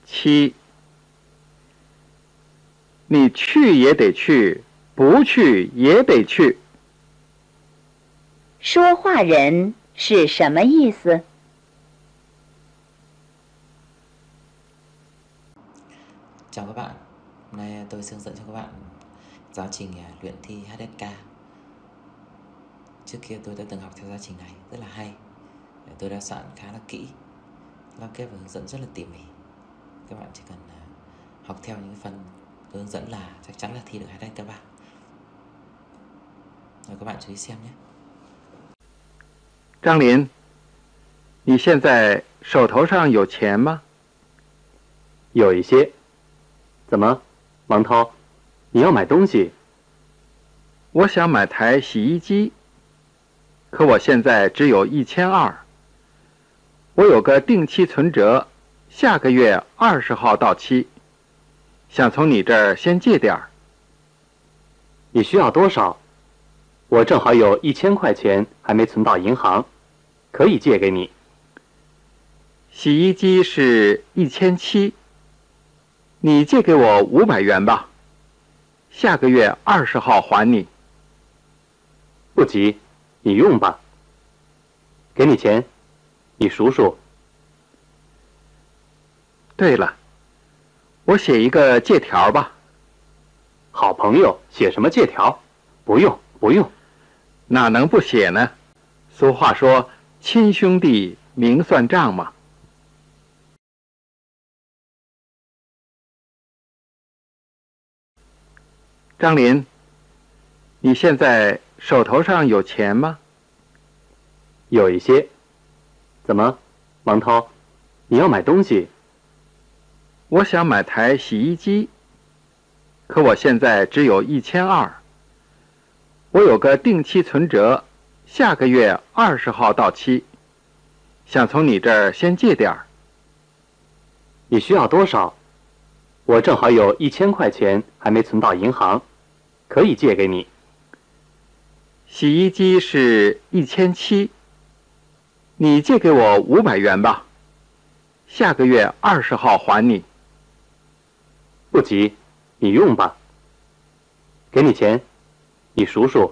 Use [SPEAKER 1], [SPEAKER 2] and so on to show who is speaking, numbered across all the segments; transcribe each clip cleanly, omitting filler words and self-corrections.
[SPEAKER 1] 7。你去也得去，不去也得去。
[SPEAKER 2] 说话人是什么意思？
[SPEAKER 3] Chào các bạn, hôm nay tôi sẽ hướng dẫn cho các bạn giáo trình luyện thi HSK. Trước kia tôi đã từng học theo giáo trình này, rất là hay. Tôi đã soạn khá là kỹ, lắp ghép và hướng dẫn rất là tỉ mỉ. Các bạn chỉ cần học theo những phần tôi hướng dẫn là chắc chắn là thi được HSK 3. Rồi các bạn chú ý xem nhé.
[SPEAKER 1] 张林，你现在手头上有钱吗？
[SPEAKER 4] 有一些。怎么，王涛，你要买东西？
[SPEAKER 1] 我想买台洗衣机，可我现在只有1200。我有个定期存折，下个月20号到期，想从你这儿先借点儿。
[SPEAKER 4] 你需要多少？我正好有1000块钱还没存到银行，可以借给你。
[SPEAKER 1] 洗衣机是1700，你借给我500元吧，下个月20号还你。
[SPEAKER 4] 不急，你用吧。给你钱，你数数。
[SPEAKER 1] 对了，我写一个借条吧。
[SPEAKER 4] 好朋友写什么借条？不用，不用。
[SPEAKER 1] 哪能不写呢？俗话说，亲兄弟明算账嘛。张林，你现在手头上有钱吗？
[SPEAKER 4] 有一些。怎么，王涛，你要买东西？
[SPEAKER 1] 我想买台洗衣机，可我现在只有1200。我有个定期存折，下个月20号到期，想从你这儿先借点儿。
[SPEAKER 4] 你需要多少？我正好有1000块钱还没存到银行，可以借给你。
[SPEAKER 1] 洗衣机是1700，你借给我500元吧，下个月20号还你。
[SPEAKER 4] 不急，你用吧。给你钱，你数数。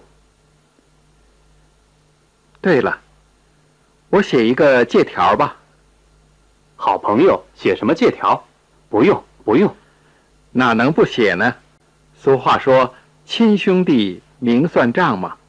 [SPEAKER 1] 对了，我写一个借条吧。
[SPEAKER 4] 好朋友写什么借条？不用，不用。
[SPEAKER 1] 哪能不写呢？俗话说，亲兄弟明算账嘛。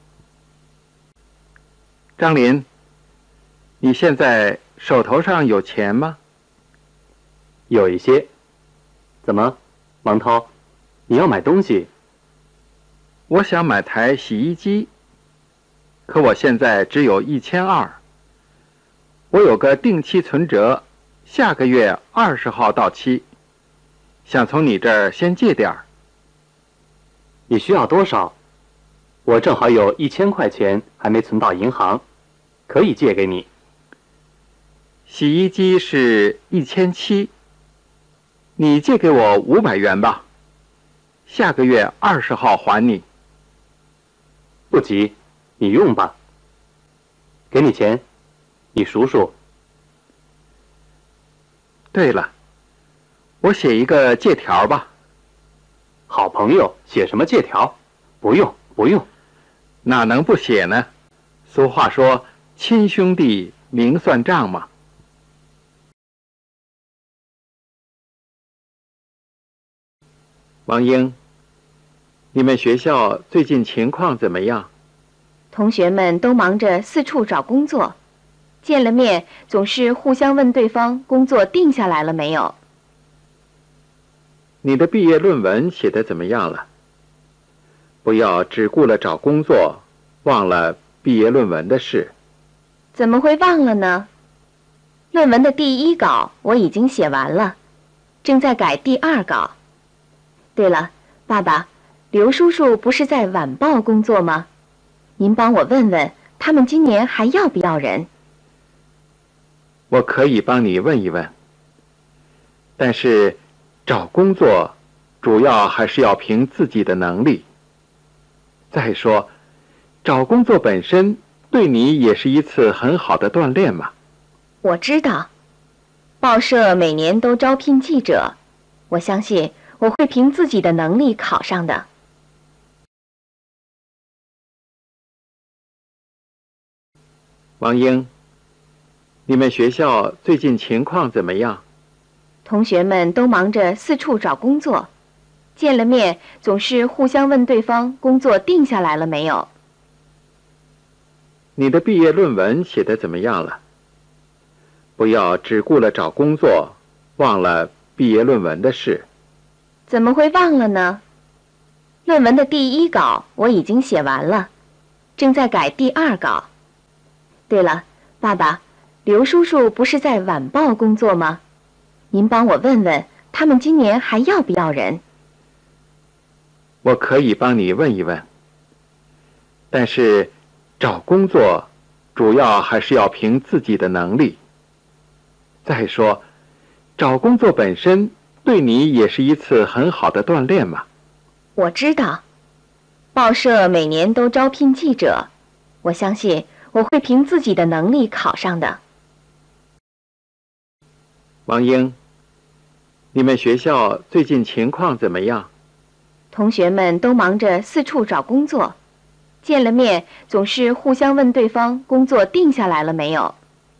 [SPEAKER 1] 张林，你现在手头上有钱吗？
[SPEAKER 4] 有一些。怎么，王涛，你要买东西？
[SPEAKER 1] 我想买台洗衣机，可我现在只有1200。我有个定期存折，下个月20号到期，想从你这儿先借点儿。
[SPEAKER 4] 你需要多少？我正好有1000块钱还没存到银行，可以借给你。
[SPEAKER 1] 洗衣机是1700，你借给我500元吧，下个月20号还你。
[SPEAKER 4] 不急，你用吧。给你钱，你数数。
[SPEAKER 1] 对了，我写一个借条吧。
[SPEAKER 4] 好朋友写什么借条？不用，不用。
[SPEAKER 1] 哪能不写呢？俗话说，亲兄弟明算账嘛。王英，你们学校最近情况怎么样？
[SPEAKER 2] 同学们都忙着四处找工作，见了面总是互相问对方工作定下来了没有。
[SPEAKER 1] 你的毕业论文写得怎么样了？不要只顾了找工作，忘了毕业论文的事。
[SPEAKER 2] 怎么会忘了呢？论文的第1稿我已经写完了，正在改第2稿。对了，爸爸，刘叔叔不是在晚报工作吗？您帮我问问，他们今年还要不要人？
[SPEAKER 1] 我可以帮你问一问，但是找工作主要还是要凭自己的能力。再说，找工作本身对你也是一次很好的锻炼嘛。
[SPEAKER 2] 我知道， 报社每年都招聘记者，我相信我会凭自己的能力考上的。
[SPEAKER 1] 王英，你们学校最近情况怎么样？
[SPEAKER 2] 同学们都忙着四处找工作，见了面总是互相问对方工作定下来了没有。
[SPEAKER 1] 你的毕业论文写得怎么样了？不要只顾了找工作，忘了毕业论文的事。
[SPEAKER 2] 怎么会忘了呢？论文的第一稿我已经写完了，正在改第二稿。对了，爸爸，刘叔叔不是在晚报工作吗？您帮我问问，他们今年还要不要人？
[SPEAKER 1] 我可以帮你问一问，但是找工作主要还是要凭自己的能力。再说，找工作本身对你也是一次很好的锻炼嘛。
[SPEAKER 2] 我知道，报社每年都招聘记者，我相信我会凭自己的能力考上的。
[SPEAKER 1] 王英，你们学校最近情况怎么样？
[SPEAKER 2] 同学们都忙着四处找工作，见了面总是互相问对方工作定下来了没有。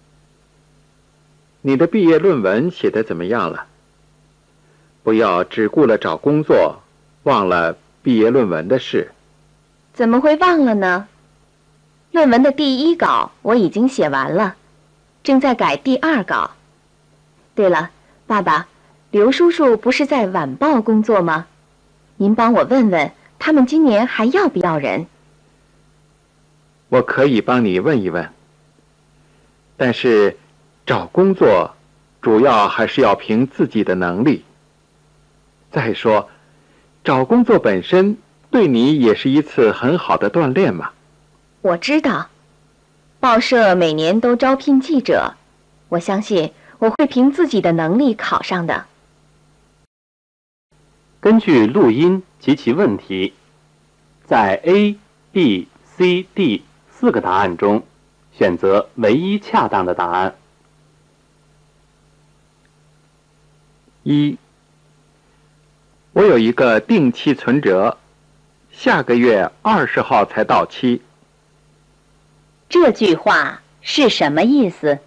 [SPEAKER 1] 你的毕业论文写得怎么样了？不要只顾了找工作，忘了毕业论文的事。
[SPEAKER 2] 怎么会忘了呢？论文的第一稿我已经写完了，正在改第二稿。对了，爸爸，刘叔叔不是在晚报工作吗？您帮我问问，他们今年还要不要人？
[SPEAKER 1] 我可以帮你问一问，但是找工作主要还是要凭自己的能力。再说，找工作本身对你也是一次很好的锻炼嘛。
[SPEAKER 2] 我知道，报社每年都招聘记者，我相信我会凭自己的能力考上的。
[SPEAKER 4] 根据录音及其问题，在 A、B、C、D 4个答案中，选择唯一恰当的答案。
[SPEAKER 1] 1，我有一个定期存折，下个月20号才到期。
[SPEAKER 2] 这句话是什么意思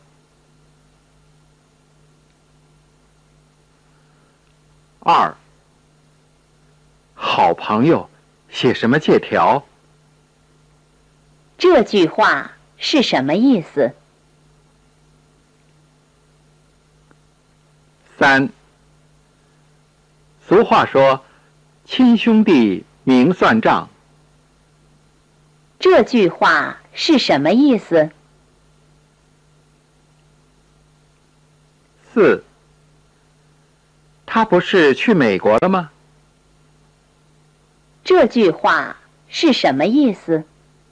[SPEAKER 1] ？2，好朋友写什么借条？
[SPEAKER 2] 这句话是什么意思
[SPEAKER 1] ？3，俗话说，亲兄弟明算账。
[SPEAKER 2] 这句话是什么意思
[SPEAKER 1] ？4，他不是去美国了吗？
[SPEAKER 2] 这句话是什么意思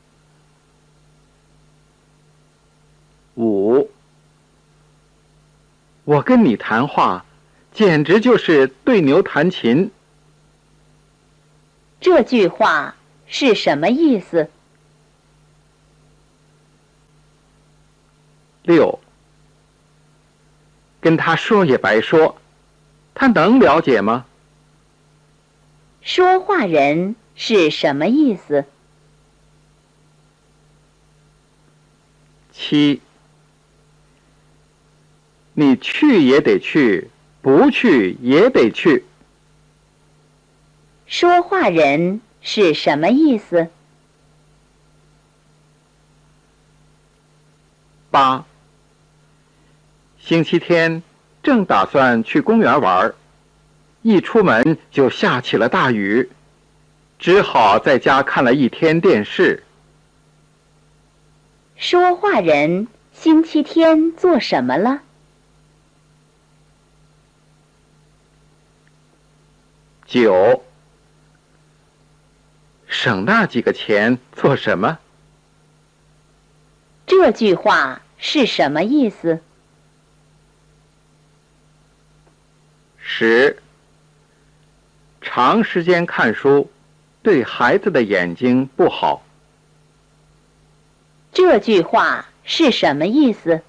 [SPEAKER 1] ？5，我跟你谈话，简直就是对牛弹琴。
[SPEAKER 2] 这句话是什么意思
[SPEAKER 1] ？6，跟他说也白说，他能了解吗？
[SPEAKER 2] 说话人是什么意思
[SPEAKER 1] ？7，你去也得去，不去也得去。
[SPEAKER 2] 说话人是什么意思
[SPEAKER 1] ？8，星期天正打算去公园玩，一出门就下起了大雨，只好在家看了一天电视。
[SPEAKER 2] 说话人星期天做什么了
[SPEAKER 1] ？9，省那几个钱做什么？
[SPEAKER 2] 这句话是什么意思
[SPEAKER 1] ？10，长时间看书对孩子的眼睛不好。
[SPEAKER 2] 这句话是什么意思